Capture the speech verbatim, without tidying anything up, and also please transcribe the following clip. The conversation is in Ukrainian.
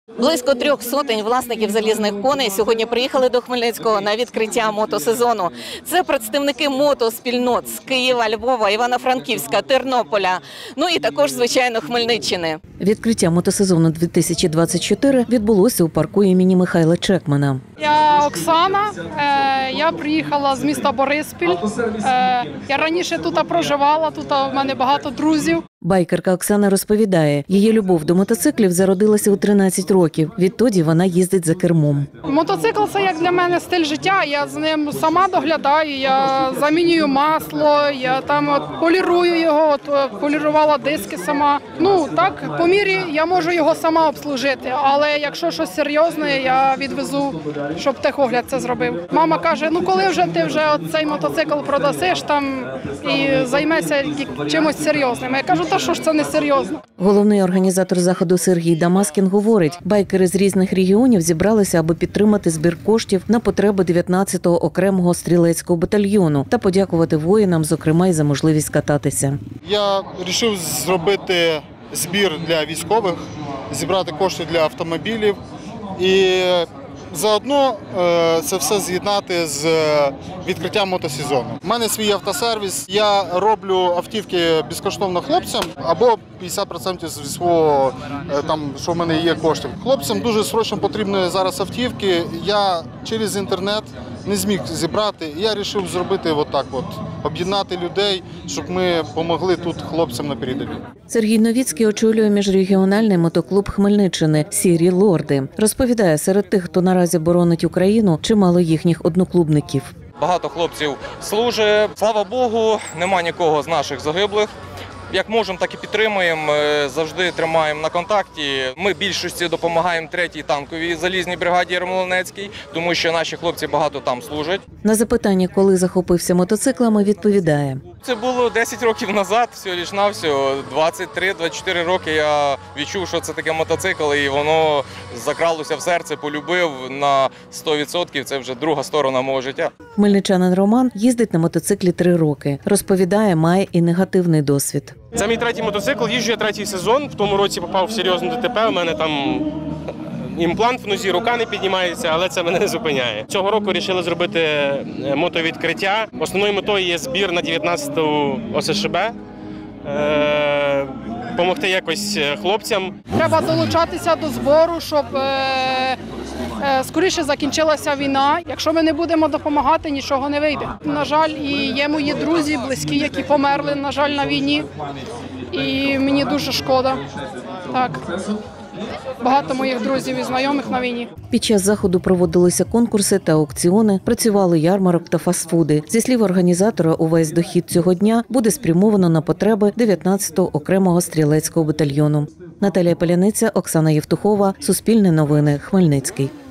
Близько трьох сотень власників залізних коней сьогодні приїхали до Хмельницького на відкриття мотосезону. Це представники мотоспільнот з Києва, Львова, Івано-Франківська, Тернополя, ну і також, звичайно, Хмельниччини. Відкриття мотосезону дві тисячі двадцять чотири відбулося у парку імені Михайла Чекмана. Я Оксана, я приїхала з міста Бориспіль. Я раніше тут проживала, тут у мене багато друзів. Байкерка Оксана розповідає, її любов до мотоциклів зародилася у тринадцять років. Відтоді вона їздить за кермом. Мотоцикл – це як для мене стиль життя. Я з ним сама доглядаю, я замінюю масло, я там от полірую його, от полірувала диски сама. Ну так, по мірі я можу його сама обслужити, але якщо щось серйозне, я відвезу, щоб техогляд це зробив. Мама каже, ну коли вже ти вже цей мотоцикл продасиш там і займешся чимось серйозним. Я кажу, та що ж це не серйозно. Головний організатор заходу Сергій Дамаскін говорить, байкери з різних регіонів зібралися, аби підтримати збір коштів на потреби дев'ятнадцятого окремого стрілецького батальйону та подякувати воїнам, зокрема, й за можливість кататися. Я вирішив зробити збір для військових, зібрати кошти для автомобілів і заодно це все з'єднати з відкриттям мотосезону. У мене свій автосервіс, я роблю автівки безкоштовно хлопцям або п'ятдесят відсотків зі свого, там, що в мене є коштів. Хлопцям дуже срочно потрібні зараз автівки, я через інтернет не зміг зібрати, і я вирішив зробити отак от, об'єднати людей, щоб ми допомогли тут хлопцям на передовій. Сергій Новіцький очолює міжрегіональний мотоклуб Хмельниччини «Сірі лорди». Розповідає, серед тих, хто наразі боронить Україну, чимало їхніх одноклубників. Багато хлопців служить. Слава Богу, нема нікого з наших загиблих. Як можемо, так і підтримуємо, завжди тримаємо на контакті. Ми більшості допомагаємо третій танковій залізній бригаді Ярмолинецькій, тому що наші хлопці багато там служать. На запитання, коли захопився мотоциклами, відповідає. Це було десять років назад, всього лиш навсього, двадцять три - двадцять чотири роки я відчув, що це таке мотоцикл, і воно закралося в серце, полюбив на сто відсотків, це вже друга сторона мого життя. Хмельничанин Роман їздить на мотоциклі три роки. Розповідає, має і негативний досвід. Це мій третій мотоцикл, їжджу я третій сезон, в тому році попав в серйозне ДТП, у мене там імплант в нозі, рука не піднімається, але це мене не зупиняє. Цього року вирішили зробити мотовідкриття. Основною метою є збір на дев'ятнадцяту О С Ш Б, допомогти якось хлопцям. Треба долучатися до збору, щоб скоріше закінчилася війна. Якщо ми не будемо допомагати, нічого не вийде. На жаль, і є мої друзі, близькі, які померли, на жаль, на війні. І мені дуже шкода. Так. Багато моїх друзів і знайомих на війні. Під час заходу проводилися конкурси та аукціони, працювали ярмарок та фастфуди. Зі слів організатора, увесь дохід цього дня буде спрямовано на потреби дев'ятнадцятого окремого стрілецького батальйону. Наталія Паляниця, Оксана Євтухова, Суспільне новини, Хмельницький.